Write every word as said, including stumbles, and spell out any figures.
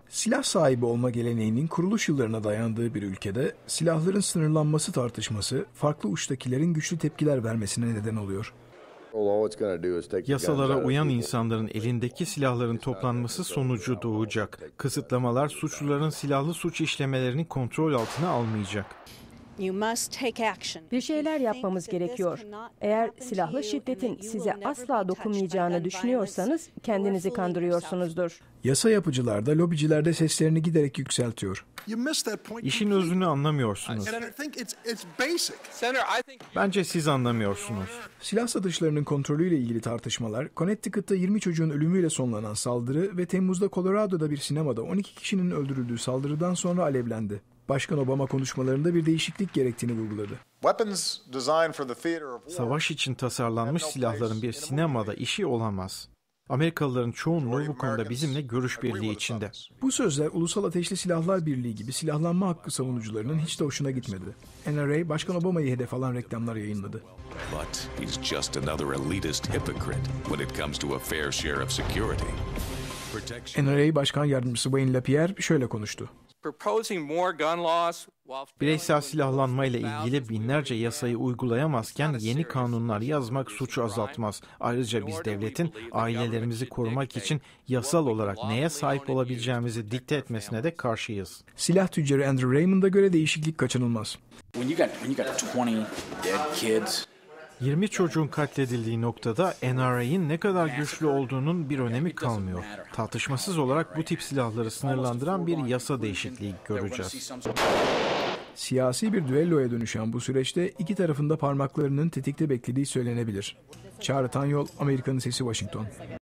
Silah sahibi olma geleneğinin kuruluş yıllarına dayandığı bir ülkede silahların sınırlanması tartışması farklı uçtakilerin güçlü tepkiler vermesine neden oluyor. Yasalara uyan insanların elindeki silahların toplanması sonucu doğacak. Kısıtlamalar suçluların silahlı suç işlemelerini kontrol altına almayacak. Bir şeyler yapmamız gerekiyor. Eğer silahlı şiddetin size asla dokunmayacağını düşünüyorsanız kendinizi kandırıyorsunuzdur. Yasa yapıcılar da lobiciler de seslerini giderek yükseltiyor. İşin özünü anlamıyorsunuz. Bence siz anlamıyorsunuz. Silah satışlarının kontrolüyle ilgili tartışmalar, Connecticut'ta yirmi çocuğun ölümüyle sonlanan saldırı ve Temmuz'da Colorado'da bir sinemada on iki kişinin öldürüldüğü saldırıdan sonra alevlendi. Başkan Obama konuşmalarında bir değişiklik gerektiğini vurguladı. Savaş için tasarlanmış silahların bir sinemada işi olamaz. Amerikalıların çoğunluğu bu konuda bizimle görüş birliği içinde. Bu sözler Ulusal Ateşli Silahlar Birliği gibi silahlanma hakkı savunucularının hiç de hoşuna gitmedi. N R A, Başkan Obama'yı hedef alan reklamlar yayınladı. But he's just another elitist hypocrite when it comes to a fair share of security. N R A Başkan Yardımcısı Wayne LaPierre şöyle konuştu. Bireysel silahlanma ile ilgili binlerce yasayı uygulayamazken yeni kanunlar yazmak suçu azaltmaz. Ayrıca biz devletin ailelerimizi korumak için yasal olarak neye sahip olabileceğimizi dikte etmesine de karşıyız. Silah tüccarı Andrew Raymond'a göre değişiklik kaçınılmaz. yirmi çocuğun katledildiği noktada N R A'nin ne kadar güçlü olduğunun bir önemi kalmıyor. Tartışmasız olarak bu tip silahları sınırlandıran bir yasa değişikliği göreceğiz. Siyasi bir düelloya dönüşen bu süreçte iki tarafın da parmaklarının tetikte beklediği söylenebilir. Çağrı Tanyol, Amerika'nın Sesi, Washington.